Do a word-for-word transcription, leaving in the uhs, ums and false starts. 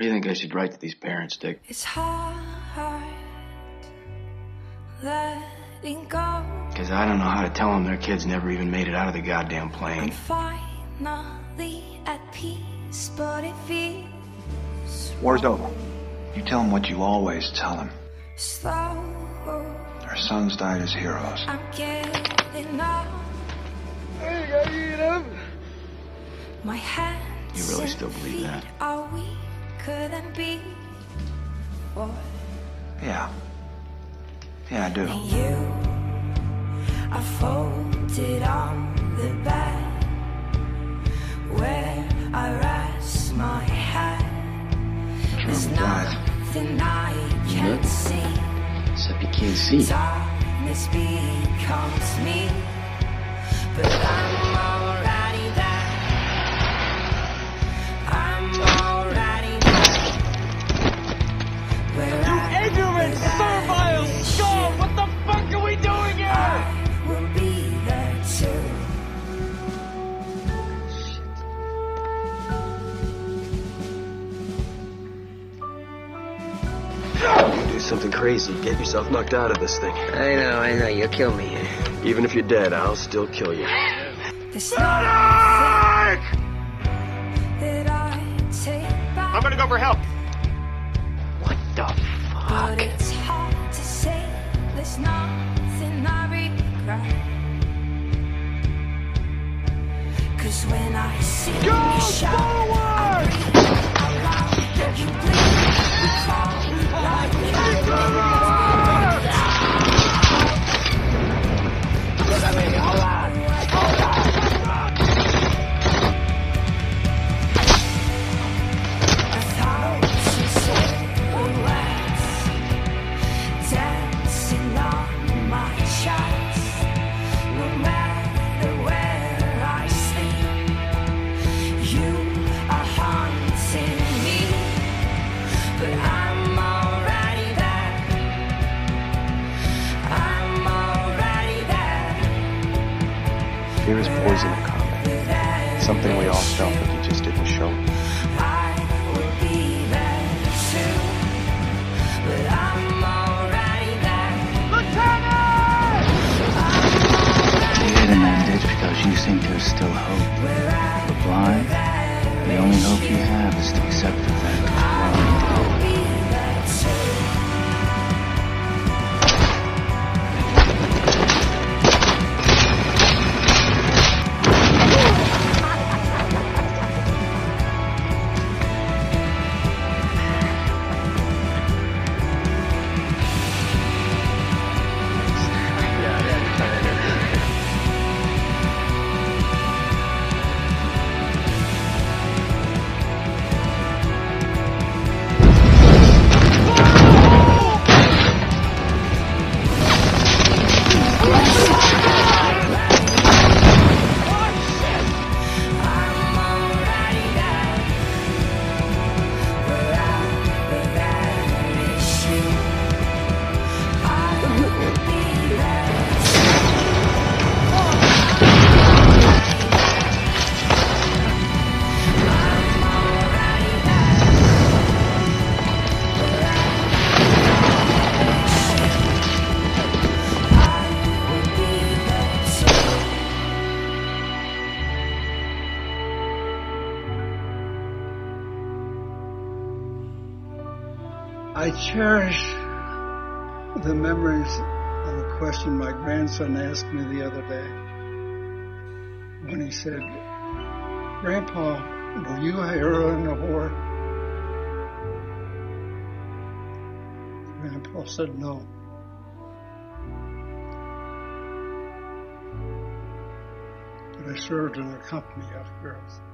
do you think I should write to these parents, Dick? It's hard letting go. Because I don't know how to tell them their kids never even made it out of the goddamn plane. I'm finally at peace, but it feels War's over. You tell them what you always tell them. slow. Their sons died as heroes. I'm getting up. Hey, you gotta eat them. My hands You really still believe that? are weaker than before. Yeah. Yeah, I do. And you are folded on the bed where I rest my head. There's nothing I can see. Except you can't see. Darkness becomes me, but I'm already there. I'm already there. Where You ignorant, servile scum! What the fuck are we doing here? I will be there too. Do something crazy. Get yourself knocked out of this thing. I know, I know. You'll kill me. Even if you're dead, I'll still kill you. There's nothing that I take back, I'm gonna go for help. What the fuck? but it's hard to say. There's nothing I regret. 'Cause when I see Go you shout, forward! I breathe out loud. You bleed, we fall like Look at me, hold on! Hold on! a thousand silhouettes dancing on my chest. No matter where I sleep, you are haunting me. But I'm already there. I'm already there. Fear is poison in combat. Something we all felt, but you just didn't show. I will be there too. But I'm already there. Lieutenant! You hit in that ditch because you think there's still hope. You're blind. The only hope you have is to accept the fact that you're wrong. I'll be there too. I'm already there. Wherever there is you, I will be there. I'm already there. I will be there too. I cherish the memories of a question my grandson asked me the other day. When he said, "Grandpa, were you a hero in the war?" Grandpa said no. But I served in a company of heroes.